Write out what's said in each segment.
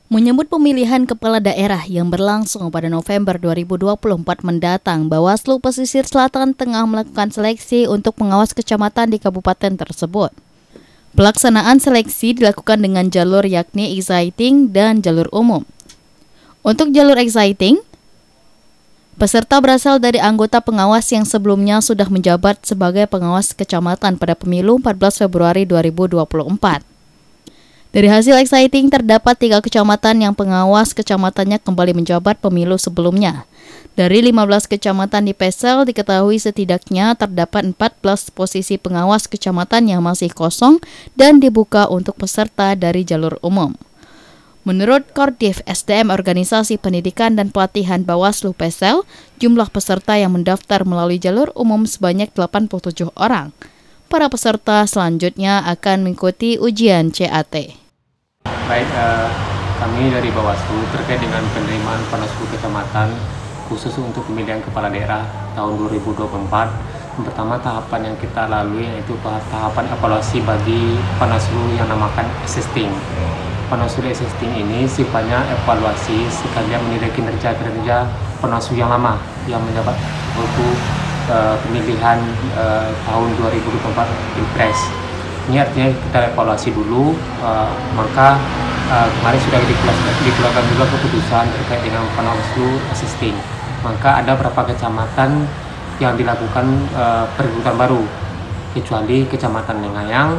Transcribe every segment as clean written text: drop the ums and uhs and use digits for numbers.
Menyambut pemilihan kepala daerah yang berlangsung pada November 2024 mendatang, Bawaslu Pesisir Selatan tengah melakukan seleksi untuk pengawas kecamatan di kabupaten tersebut. Pelaksanaan seleksi dilakukan dengan jalur yakni exciting dan jalur umum. Untuk jalur exciting, peserta berasal dari anggota pengawas yang sebelumnya sudah menjabat sebagai pengawas kecamatan pada pemilu 14 Februari 2024. Dari hasil exciting terdapat 3 kecamatan yang pengawas kecamatannya kembali menjabat pemilu sebelumnya. Dari 15 kecamatan di Pesel diketahui setidaknya terdapat 14 posisi pengawas kecamatan yang masih kosong dan dibuka untuk peserta dari jalur umum. Menurut Kordiv SDM Organisasi Pendidikan dan Pelatihan Bawaslu Pesel, jumlah peserta yang mendaftar melalui jalur umum sebanyak 87 orang. Para peserta selanjutnya akan mengikuti ujian CAT. Baik, kami dari Bawaslu terkait dengan penerimaan Panwaslu Kecamatan khusus untuk pemilihan kepala daerah tahun 2024. Yang pertama tahapan yang kita lalui yaitu tahapan evaluasi bagi Panwaslu yang namakan assisting. Panwaslu assisting ini sifatnya evaluasi sekalian menilai kinerja Panwaslu yang lama yang menjabat waktu pemilihan tahun 2024 Pilpres. Ini artinya kita evaluasi dulu, maka kemarin sudah dikeluarkan juga keputusan terkait dengan Panwaslu assisting. Maka ada beberapa kecamatan yang dilakukan perekrutan baru, kecuali Kecamatan Lengayang,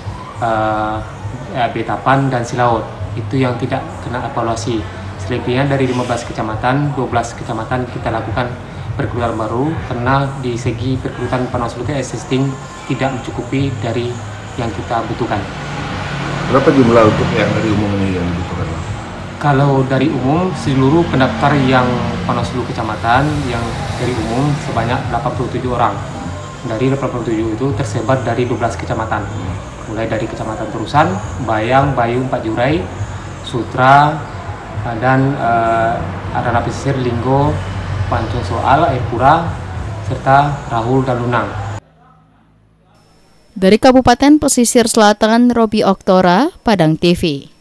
Betapan, dan Silaut. Itu yang tidak kena evaluasi. Selebihnya dari 15 kecamatan, 12 kecamatan kita lakukan perekrutan baru karena di segi perekrutan Panwaslu assisting tidak mencukupi dari yang kita butuhkan. Berapa jumlah untuk yang dari umum ini yang dibutuhkan? Kalau dari umum, seluruh pendaftar yang Panwaslu kecamatan yang dari umum sebanyak 87 orang. Dari 87 itu tersebar dari 12 kecamatan. Mulai dari Kecamatan Terusan, Bayang, Bayu, Empat Jurai, Sutra, dan Adana Pesisir, Linggo, Pancong Soal, Airpura, serta Rahul dan Lunang. Dari Kabupaten Pesisir Selatan, Robi Oktora, Padang TV.